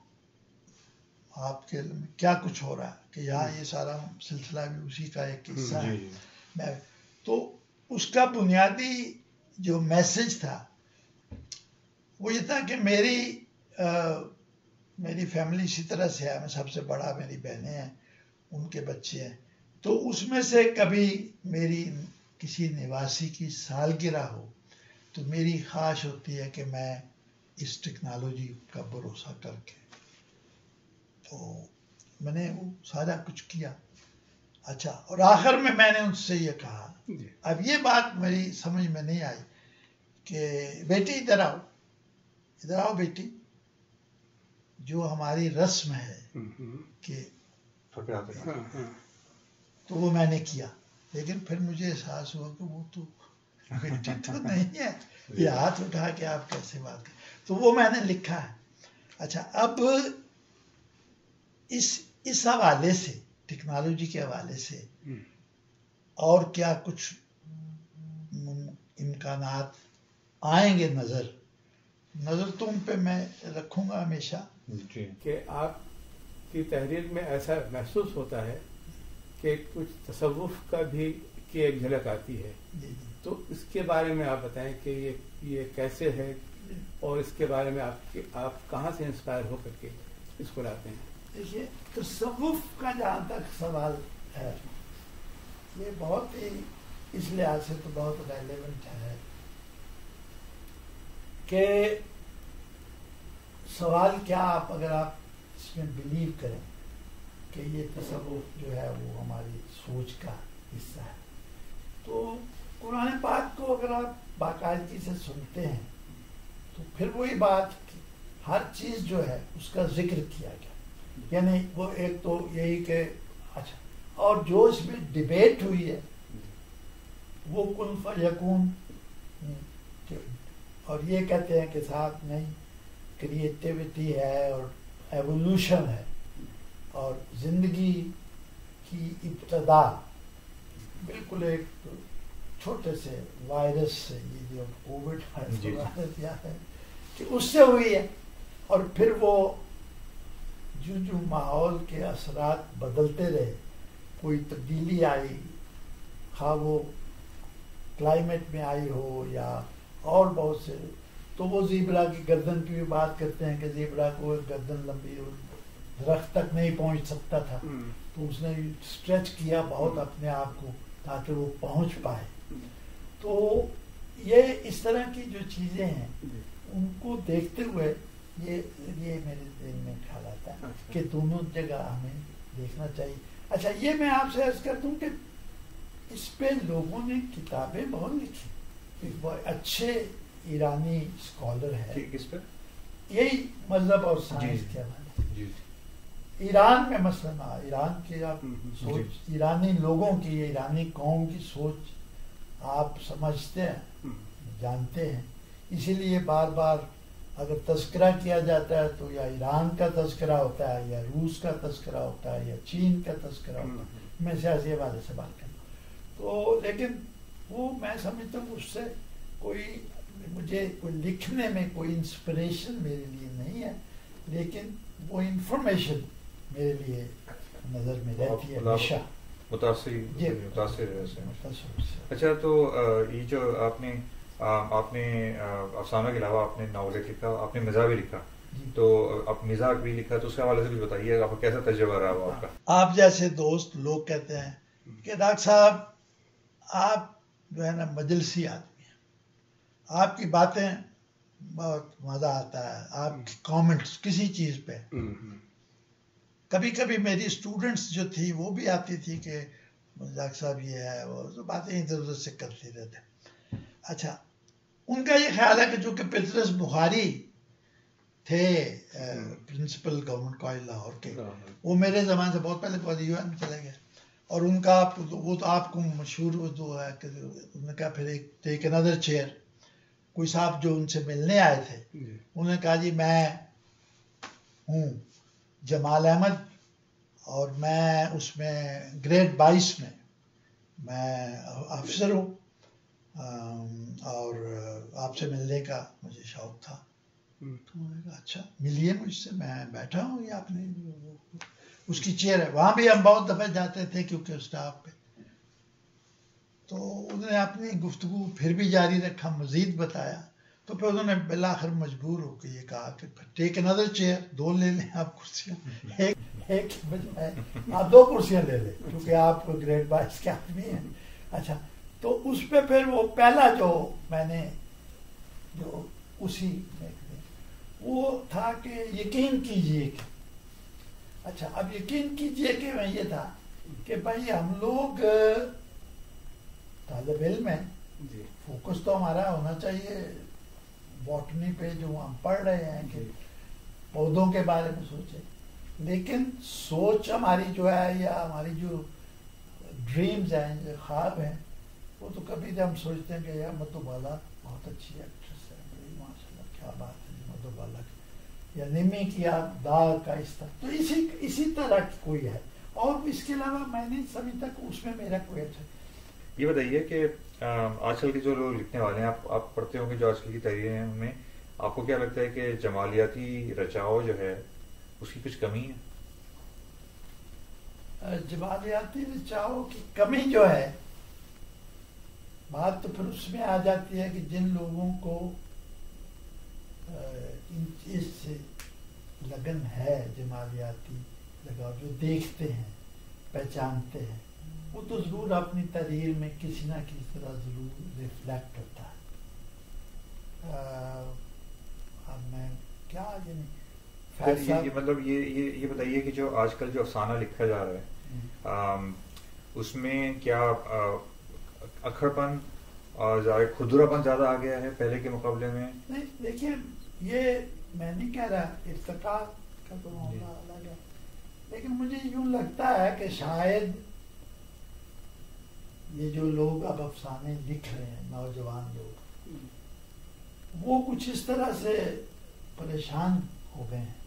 آپ کے کیا کچھ ہو رہا ہے کہ یہاں یہ سارا سلسلہ بھی اسی کا ایک حصہ ہے. میں تو اس کا بنیادی جو میسج تھا وہ یہ تھا کہ میری میری فیملی اسی طرح سے ہے, میں سب سے بڑا, میری بہنیں ہیں, ان کے بچے ہیں, تو اس میں سے کبھی میری کسی نواسی کی سالگرہ ہو تو میری خواہش ہوتی ہے کہ میں اس ٹیکنالوجی کا بھروسہ کر کے تو میں نے وہ سارا کچھ کیا. اچھا اور آخر میں میں نے ان سے یہ کہا, اب یہ بات میری سمجھ میں نہیں آئی کہ بیٹی ادھر آؤ ادھر آؤ بیٹی, جو ہماری رسم ہے کہ تو وہ میں نے کیا, لیکن پھر مجھے احساس ہوا کہ وہ تو بیٹی تو نہیں ہے, یہ ہاتھ اٹھا کے آپ کیسے بات کریں, تو وہ میں نے لکھا ہے. اچھا اب اس اس حوالے سے ٹیکنالوجی کے حوالے سے اور کیا کچھ امکانات آئیں گے نظر نظر تو ان پہ میں رکھوں گا ہمیشہ کہ آپ کی تحریر میں ایسا محسوس ہوتا ہے کہ کچھ تصوف کا بھی کی ایک جھلک آتی ہے. تو اس کے بارے میں آپ بتائیں کہ یہ یہ کیسے ہے اور اس کے بارے میں آپ آپ کہاں سے انسپائر ہو کر کے اس کو لاتے ہیں؟ دیکھیے تصوف کا جہاں تک سوال ہے یہ بہت ہی اس لحاظ سے تو بہت ریلیونٹ ہے کہ سوال کیا آپ اگر آپ اس میں بلیو کریں کہ یہ تصوف جو ہے وہ ہماری سوچ کا حصہ ہے تو قرآن پاک کو اگر آپ باقاعدگی سے سنتے ہیں تو پھر وہی بات ہر چیز جو ہے اس کا ذکر کیا گیا. یعنی وہ ایک تو یہی کہ اچھا اور جو اس میں ڈبیٹ ہوئی ہے وہ کن فیکون اور یہ کہتے ہیں کہ ساتھ نہیں کریٹیوٹی ہے اور ایوولوشن ہے اور زندگی کی ابتدا بالکل ایک چھوٹے سے وائرس سے یہ جو کووڈ وائرس یا ہے کہ اس سے ہوئی ہے اور پھر وہ جو جو ماحول کے اثرات بدلتے رہے کوئی تبدیلی آئی خواہ وہ کلائمیٹ میں آئی ہو یا اور بہت سے تو وہ زیبرا کی گردن کی بھی بات کرتے ہیں کہ زیبرا کو گردن لمبی درخت تک نہیں پہنچ سکتا تھا تو اس نے اسٹریچ کیا بہت اپنے آپ کو تاکہ وہ پہنچ پائے. تو یہ اس طرح کی جو چیزیں ہیں ان کو دیکھتے ہوئے یہ یہ میرے ذہن میں خیال آتا ہے کہ دونوں جگہ ہمیں دیکھنا چاہیے. اچھا یہ میں آپ سے عرض کر دوں کہ اس پہ لوگوں نے کتابیں بہت لکھی. اچھے ایرانی اسکالر ہے کس پہ یہی مذہب اور سائنس کے حوالے ایران میں مثلاً ایران کی آپ سوچ ایرانی لوگوں کی ایرانی قوم کی سوچ آپ سمجھتے ہیں جانتے ہیں اسی لیے بار بار اگر تذکرہ کیا جاتا ہے تو یا ایران کا تذکرہ ہوتا ہے یا روس کا تذکرہ ہوتا ہے یا چین کا تذکرہ ہوتا ہے. میں سیاسی حوالے سے بات کروں تو لیکن وہ میں سمجھتا ہوں اس سے کوئی مجھے کوئی لکھنے میں کوئی انسپریشن میرے لیے نہیں ہے لیکن وہ انفارمیشن میرے لیے نظر میں رہتی ہے ہمیشہ متاثر متاثر. اچھا تو یہ جو آپ نے آپ نے افسانہ کے علاوہ آپ نے ناولیں لکھا آپ نے مزاح بھی لکھا تو آپ مزاح بھی لکھا تو اس کے حوالے سے بھی بتائیے آپ کا کیسا تجربہ رہا وہ آپ کا. آپ جیسے دوست لوگ کہتے ہیں کہ ڈاکٹر صاحب آپ جو ہے نا مجلسی آدمی ہیں آپ کی باتیں بہت مزہ آتا ہے آپ کی کامنٹس کسی چیز پہ کبھی کبھی میری اسٹوڈنٹس جو تھی وہ بھی آتی تھی کہ ڈاکٹر صاحب یہ ہے وہ باتیں ادھر ادھر سے کرتے رہتے. اچھا ان کا یہ خیال ہے کہ جو کہ پطرس بخاری تھے پرنسپل گورنمنٹ کالج لاہور کے وہ میرے زمانے سے بہت پہلے بہت یو این میں چلے گئے اور ان کا وہ تو آپ کو مشہور جو ہے کہ انہوں نے کہا پھر ایک ٹیک انادر چیئر کوئی صاحب جو ان سے ملنے آئے تھے انہوں نے کہا جی میں ہوں جمال احمد اور میں اس میں گریڈ بائیس میں میں افسر ہوں اور آپ سے ملنے کا مجھے شوق تھا. تو میں نے کہا اچھا ملیے مجھ سے میں بیٹھا ہوں یہ آپ نے اس کی چیئر ہے وہاں بھی ہم بہت دفعہ جاتے تھے کیونکہ اسٹاف پہ. تو انہوں نے اپنی گفتگو پھر بھی جاری رکھا مزید بتایا تو پھر انہوں نے بالآخر مجبور ہو کے یہ کہا کہ ٹیک انادر چیئر دو لے لیں آپ کرسیاں ایک ایک بجائے آپ دو کرسیاں لے لیں کیونکہ آپ گریڈ بائیس کے آدمی ہیں. اچھا تو اس پہ پھر وہ پہلا جو میں نے جو اسی میں وہ تھا کہ یقین کیجئے کہ اچھا اب یقین کیجئے کہ میں یہ تھا کہ بھائی ہم لوگ طالب علم ہیں فوکس تو ہمارا ہونا چاہیے باٹنی پہ جو ہم پڑھ رہے ہیں کہ پودوں کے بارے میں سوچیں لیکن سوچ ہماری جو ہے یا ہماری جو ڈریمز ہیں جو خواب ہیں وہ تو کبھی ہم سوچتے ہیں کہ یار مدھو بالا بہت اچھی ایکٹریس ہے بڑی ماشاء اللہ کیا بات ہے مدھو بالا کی یا نمی کی آپ داغ کا اس طرح تو اسی اسی طرح کی کوئی ہے اور اس کے علاوہ میں نے سبھی تک اس میں میرا کوئی اچھا. یہ بتائیے کہ آج کل کے جو لوگ لکھنے والے ہیں، آپ آپ پڑھتے ہوں گے جو آج کل کی تحریریں ہیں، ان میں آپ کو کیا لگتا ہے کہ جمالیاتی رچاؤ جو ہے اس کی کچھ کمی ہے؟ جمالیاتی رچاؤ کی کمی جو ہے، بات تو پھر اس میں آ جاتی ہے کہ جن لوگوں کو ان چیز سے لگن ہے، جمالیاتی لگاؤ، جو دیکھتے ہیں پہچانتے ہیں، وہ تو ضرور اپنی تحریر میں کسی نہ کسی طرح ضرور ریفلیکٹ کرتا ہے. اب میں کیا یعنی مطلب یہ یہ بتائیے کہ جو آج کل جو افسانہ لکھا جا رہا ہے اس میں کیا اکھڑ پن اور کھدرا پن زیادہ آ گیا ہے پہلے کے مقابلے میں؟ نہیں دیکھیے، یہ میں نہیں کہہ رہا ارتقا کا تو معاملہ الگ ہے، لیکن مجھے یوں لگتا ہے کہ شاید یہ جو لوگ اب افسانے لکھ رہے ہیں، نوجوان لوگ، وہ کچھ اس طرح سے پریشان ہو گئے ہیں،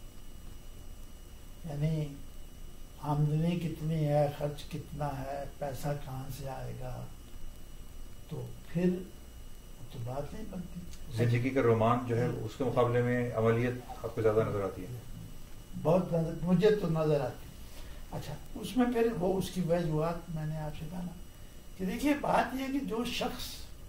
یعنی آمدنی کتنی ہے، خرچ کتنا ہے، پیسہ کہاں سے آئے گا، تو پھر تو بات نہیں بنتی. زندگی کا رومان جو ہے اس کے مقابلے میں عملیت آپ کو زیادہ نظر آتی ہے؟ بہت نظر مجھے تو نظر آتی ہے. اچھا، اس میں پھر وہ اس کی وجوہات میں نے آپ سے کہا نا کہ دیکھیے بات یہ کہ جو شخص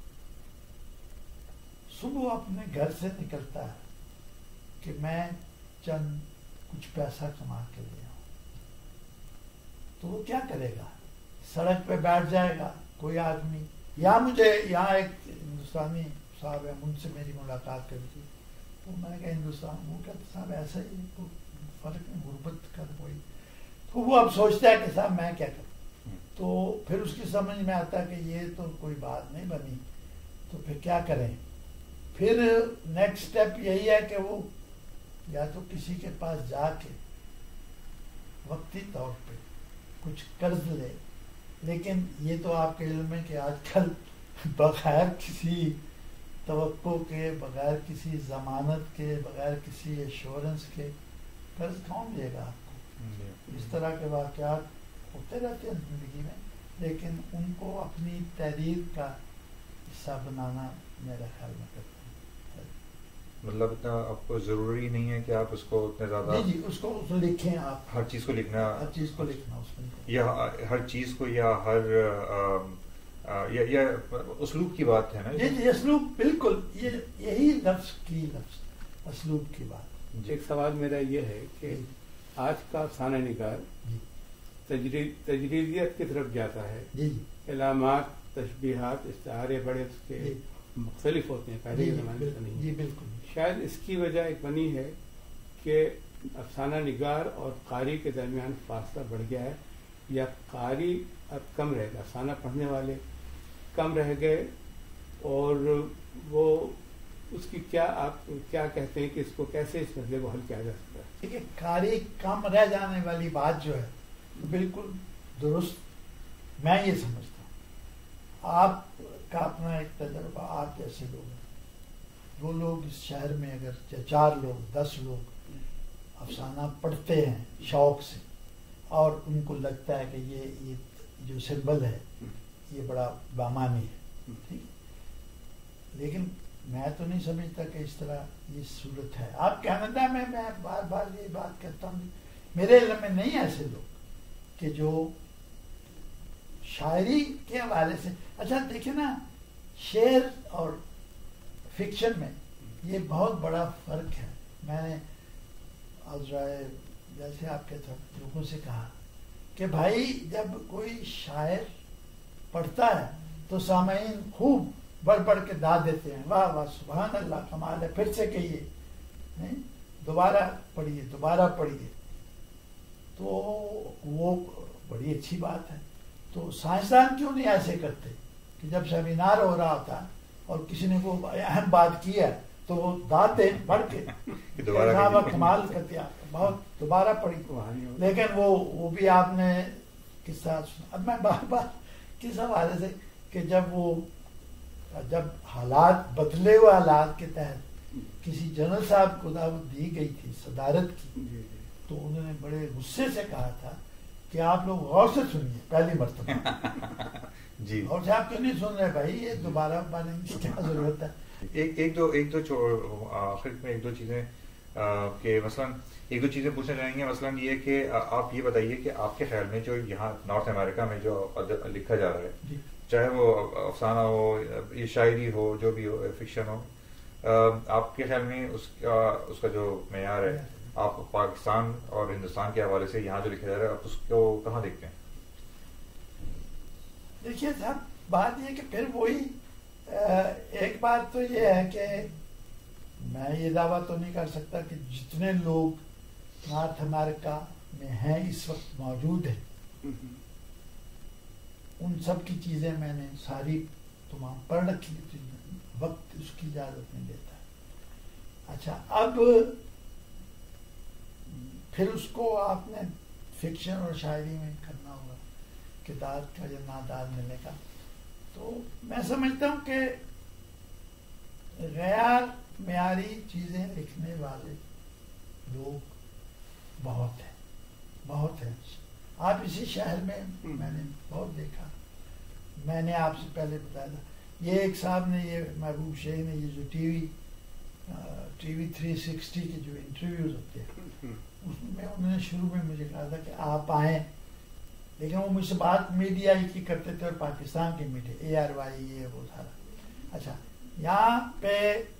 صبح اپنے گھر سے نکلتا ہے کہ میں چند کچھ پیسہ کما کے لے آؤں، تو وہ کیا کرے گا؟ سڑک پہ بیٹھ جائے گا کوئی آدمی، یا مجھے یہاں ایک ہندوستانی صاحب ہے، ان سے میری ملاقات کری تھی، تو میں نے کہا ہندوستان، وہ کہتے صاحب ایسا ہی کوئی فرق نہیں، غربت کا کوئی، تو وہ اب سوچتا ہے کہ صاحب میں کیا کروں، تو پھر اس کی سمجھ میں آتا ہے کہ یہ تو کوئی بات نہیں بنی، تو پھر کیا کریں؟ پھر نیکسٹ سٹیپ یہی ہے کہ وہ یا تو کسی کے پاس جا کے وقتی طور پہ کچھ قرض لے، لیکن یہ تو آپ کے علم ہے کہ آج کل بغیر کسی توقع کے، بغیر کسی ضمانت کے، بغیر کسی ایشورنس کے قرض کون دے گا آپ کو؟ اس طرح کے واقعات ہوتے رہتے ہیں زندگی میں، لیکن ان کو اپنی تحریر کا حصہ بنانا میرا خیال میں کرتے ہیں. مطلب اتنا آپ کو ضروری نہیں ہے کہ آپ اس کو اتنے زیادہ جی جی اس کو لکھیں، آپ ہر چیز کو لکھنا، ہر چیز کو لکھنا اس میں، یا ہر چیز کو، یا ہر یا اسلوب کی بات ہے نا. جی جی اسلوب، بالکل یہ یہی لفظ کی لفظ اسلوب کی بات. ایک سوال میرا یہ ہے کہ آج کا افسانہ نگار تجریدیت کی طرف جاتا ہے، جی جی علامات، تشبیہات، استعارے بڑے اس کے جی مختلف ہوتے ہیں، پہلے کے زمانے سے نہیں. جی بالکل. شاید اس کی وجہ ایک بنی ہے کہ افسانہ نگار اور قاری کے درمیان فاصلہ بڑھ گیا ہے، یا قاری اب کم رہ گیا، افسانہ پڑھنے والے کم رہ گئے، اور وہ اس کی کیا آپ کیا کہتے ہیں کہ اس کو کیسے اس مسئلے کو حل کیا جا سکتا ہے؟ ٹھیک ہے، قاری کم رہ جانے والی بات جو ہے بالکل درست میں یہ سمجھتا ہوں. آپ کا اپنا ایک تجربہ، آپ جیسے لوگ ہیں، وہ لوگ اس شہر میں اگر چار لوگ، دس لوگ افسانہ پڑھتے ہیں شوق سے، اور ان کو لگتا ہے کہ یہ یہ جو سمبل ہے یہ بڑا بامانی ہے، ٹھیک، لیکن میں تو نہیں سمجھتا کہ اس طرح یہ صورت ہے. آپ کینیڈا میں، میں بار بار یہ بات کہتا ہوں، میرے علم میں نہیں ایسے لوگ کہ جو شاعری کے حوالے سے، اچھا دیکھیں نا، شعر اور فکشن میں یہ بہت بڑا فرق ہے. میں نے عذرائے جیسے آپ کے لوگوں سے کہا کہ بھائی جب کوئی شاعر پڑھتا ہے تو سامعین خوب بڑھ بڑھ کے داد دیتے ہیں، واہ واہ سبحان اللہ، کمال ہے، پھر سے کہیے، نہیں دوبارہ پڑھیے، دوبارہ پڑھیے، تو وہ بڑی اچھی بات ہے. تو سائنسدان کیوں نہیں ایسے کرتے کہ جب سیمینار ہو رہا ہوتا اور کسی نے وہ اہم بات کی ہے تو وہ داد دیں بڑھ کے، کمال کر دیا، بہت دوبارہ پڑھی. لیکن وہ وہ بھی آپ نے قصہ سنا. اب میں بار بار کس حوالے سے کہ جب وہ جب حالات بدلے ہوئے حالات کے تحت کسی جنرل صاحب کو دعوت دی گئی تھی صدارت کی، تو انہوں نے بڑے غصے سے کہا تھا کہ آپ لوگ غور سے سنیے پہلی مرتبہ، جی اور سے آپ کیوں نہیں سن رہے بھائی, یہ دوبارہ پڑھنے کی کیا ضرورت ہے. ایک ایک دو ایک دو آخر میں ایک دو چیزیں کہ مثلاً ایک دو چیزیں پوچھنا چاہیں گے. مثلاً یہ کہ آپ یہ بتائیے کہ آپ کے خیال میں جو یہاں نارتھ امریکہ میں جو لکھا جا رہا ہے, چاہے وہ افسانہ ہو, یہ شاعری ہو, جو بھی ہو, فکشن ہو, آپ کے خیال میں اس کا اس کا جو معیار ہے, آپ پاکستان اور ہندوستان کے حوالے سے یہاں جو لکھا جا رہا ہے, آپ اس کو کہاں دیکھتے ہیں؟ دیکھیے صاحب, بات یہ کہ پھر وہی ایک بات تو یہ ہے کہ میں یہ دعویٰ تو نہیں کر سکتا کہ جتنے لوگ نارتھ امریکہ میں ہیں اس وقت موجود ہیں ان سب کی چیزیں میں نے ساری تمام پڑھ رکھی, وقت اس کی اجازت نہیں دیتا. اچھا, اب پھر اس کو آپ نے فکشن اور شاعری میں کرنا ہوگا, کتاب کا یا نادار ملنے کا. تو میں سمجھتا ہوں کہ غیر معیاری چیزیں لکھنے والے لوگ بہت ہیں, بہت ہیں. آپ اسی شہر میں میں نے بہت دیکھا. میں نے آپ سے پہلے بتایا تھا, یہ ایک صاحب نے, یہ محبوب شیخ نے, یہ جو T V T V three sixty کے جو انٹرویوز ہوتے ہیں اس میں انہوں نے شروع میں مجھے کہا تھا کہ آپ آئیں, لیکن وہ مجھ سے بات میڈیا ہی کی کرتے تھے, اور پاکستان کی میڈیا, اے آر وائی, یہ وہ سارا. اچھا, یہاں پہ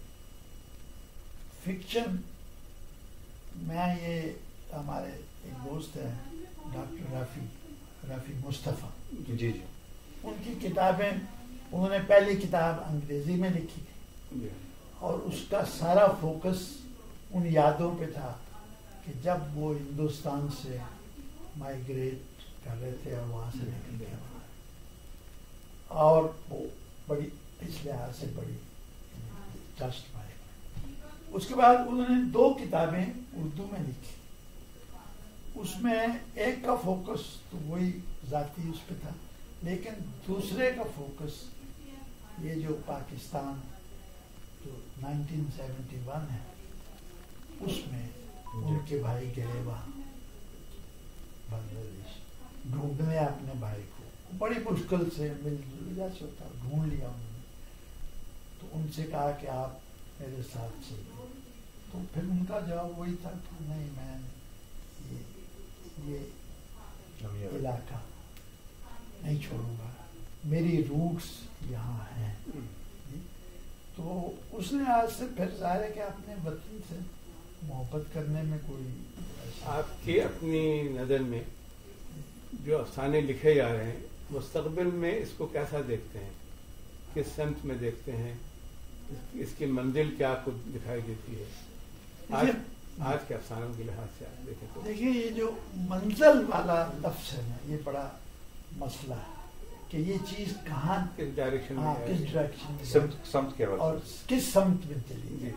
فکشن میں, یہ ہمارے ایک دوست ہیں ڈاکٹر رافی رافی مصطفیٰ, جی جی, ان کی کتابیں, انہوں نے پہلی کتاب انگریزی میں لکھی تھی, اور اس کا سارا فوکس ان یادوں پہ تھا کہ جب وہ ہندوستان سے مائیگریٹ کر رہے تھے اور وہاں سے نکل گئے وہاں, اور وہ بڑی اس لحاظ سے بڑی ٹرسٹ پائے. اس کے بعد انہوں نے دو کتابیں اردو میں لکھی. اس میں ایک کا فوکس تو وہی ذاتی اس پہ تھا, لیکن دوسرے کا فوکس یہ جو پاکستان جو نائنٹین سیونٹی ون ہے اس میں ان کے بھائی گئے وہاں بنگلہ دیش ڈھونڈنے اپنے بھائی کو, بڑی مشکل سے مل جل جیسے ہوتا ڈھونڈ لیا انہوں نے. تو ان سے کہا کہ آپ میرے ساتھ چلیے. تو پھر ان کا جواب وہی تھا کہ نہیں, میں یہ یہ علاقہ نہیں چھوڑوں گا, میری روٹس یہاں ہیں. تو اس نے آج سے پھر ظاہر ہے کہ اپنے وطن سے محبت کرنے میں کوئی, آپ کی اپنی نظر میں جو افسانے لکھے جا رہے ہیں مستقبل میں اس کو کیسا دیکھتے ہیں, کس سمت میں دیکھتے ہیں, اس کی منزل کیا آپ کو دکھائی دیتی ہے آج آج کے افسانوں کے لحاظ سے آپ دیکھیں تو؟ دیکھیے, یہ جو منزل والا لفظ ہے نا, یہ بڑا مسئلہ ہے کہ یہ چیز کہاں, کس ڈائریکشن میں, کس ڈائریکشن میں, سمت کے اور کس سمت میں چلی گئی.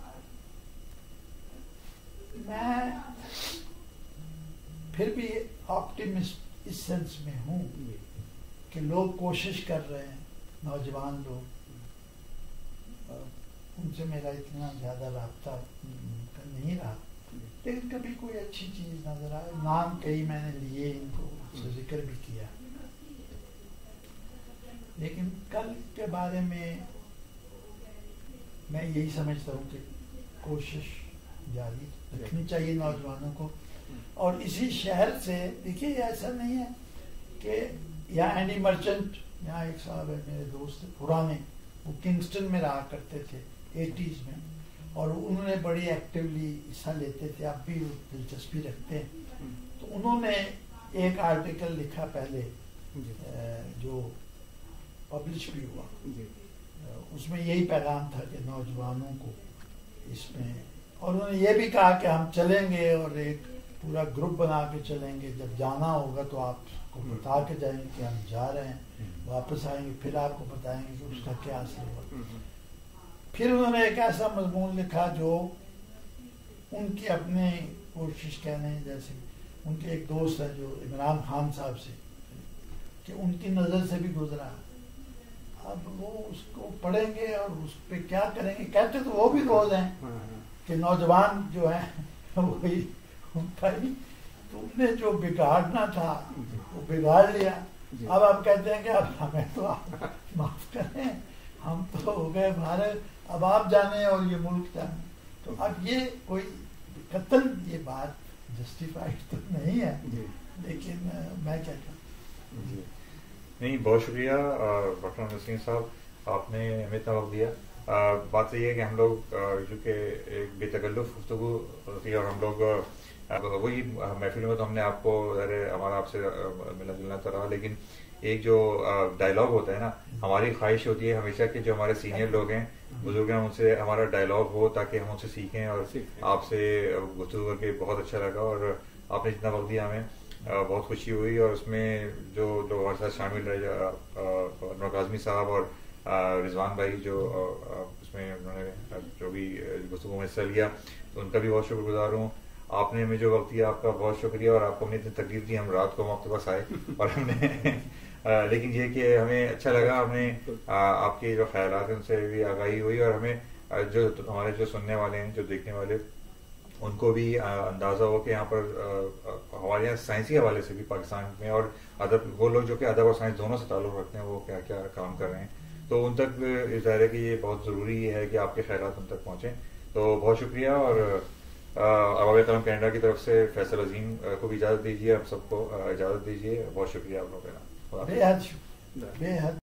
میں پھر بھی آپٹیمسٹ اس سینس میں ہوں کہ لوگ کوشش کر رہے ہیں, نوجوان لوگ, ان سے میرا اتنا زیادہ رابطہ نہیں رہا, لیکن کبھی کوئی اچھی چیز نظر آئے, نام کئی میں نے لیے, ان کو ذکر بھی کیا. لیکن کل کے بارے میں میں یہی سمجھتا ہوں کہ کوشش جاری رکھنی چاہیے نوجوانوں کو. اور اسی شہر سے, دیکھیے ایسا نہیں ہے کہ یہاں اینی مرچنٹ, یہاں ایک صاحب ہے میرے دوست پرانے, وہ کنگسٹن میں رہا کرتے تھے ایٹیز میں, اور انہوں نے بڑی ایکٹیولی حصہ لیتے تھے, اب بھی دلچسپی رکھتے ہیں. تو انہوں نے ایک آرٹیکل لکھا پہلے جو پبلش بھی ہوا, اس میں یہی پیغام تھا کہ نوجوانوں کو اس میں, اور انہوں نے یہ بھی کہا کہ ہم چلیں گے اور ایک پورا گروپ بنا کے چلیں گے, جب جانا ہوگا تو آپ کو بتا کے جائیں گے کہ ہم جا رہے ہیں, واپس آئیں گے پھر آپ کو بتائیں گے کہ اس کا کیا اثر ہوا. پھر انہوں نے ایک ایسا مضمون لکھا جو ان کی اپنے کوشش کہنے, جیسے ان کے ایک دوست ہے جو عمران خان صاحب سے, کہ ان کی نظر سے بھی گزرا. اب وہ اس کو پڑھیں گے اور اس پہ کیا کریں گے, کہتے تو وہ بھی روز ہیں کہ نوجوان جو ہیں وہی ان کا ہی, تو انہیں جو بگاڑنا تھا وہ بگاڑ لیا. اب آپ کہتے ہیں کہ اب ہمیں تو آپ معاف کریں، ہم تو ہو گئے باہر، اب آپ جانے اور یہ ملک جانے. تو اب یہ کوئی قتل یہ بات جسٹیفائڈ تو نہیں ہے، لیکن میں کیا کہوں. جی نہیں، بہت شکریہ ڈاکٹر نسیم صاحب، آپ نے ہمیں اتنا وقت دیا. بات یہ ہے کہ ہم لوگ چونکہ ایک بے تکلف گفتگو تھی اور ہم لوگ وہی محفلوں میں تو ہم نے آپ کو ظاہر ہمارا آپ سے ملنا جلنا تو رہا، لیکن ایک جو ڈائلاگ ہوتا ہے نا، ہماری خواہش ہوتی ہے ہمیشہ کہ جو ہمارے سینئر لوگ ہیں، بزرگ ہیں، ان سے ہمارا ڈائلاگ ہو تاکہ ہم ان سے سیکھیں. اور آپ سے گفتگو کر کے بہت اچھا لگا، اور آپ نے جتنا وقت دیا ہمیں بہت خوشی ہوئی. اور اس میں جو لوگ ہمارے ساتھ شامل رہے، انور کاظمی صاحب اور رضوان بھائی جو اس میں انہوں نے جو بھی گفتگو میں حصہ لیا، تو ان کا بھی بہت شکر گزار ہوں. آپ نے ہمیں جو وقت دیا آپ کا بہت شکریہ، اور آپ کو ہم نے اتنی تکلیف دی، ہم رات کو آپ کے پاس آئے اور ہم نے لیکن یہ کہ ہمیں اچھا لگا، ہم نے آپ کے جو خیالات ہیں ان سے بھی آگاہی ہوئی، اور ہمیں جو ہمارے جو سننے والے ہیں، جو دیکھنے والے، ان کو بھی اندازہ ہو کہ یہاں پر ہمارے یہاں سائنسی حوالے سے بھی پاکستان میں، اور ادب وہ لوگ جو کہ ادب اور سائنس دونوں سے تعلق رکھتے ہیں، وہ کیا کیا کام کر رہے ہیں. تو ان تک ظاہر ہے کہ یہ بہت ضروری ہے کہ آپ کے خیالات ان تک پہنچیں. تو بہت شکریہ. اور عوام کرم کینیڈا کی طرف سے فیصل عظیم کو بھی اجازت دیجیے، آپ سب کو اجازت دیجیے. بہت شکریہ آپ لوگوں کا. بے حد بے حد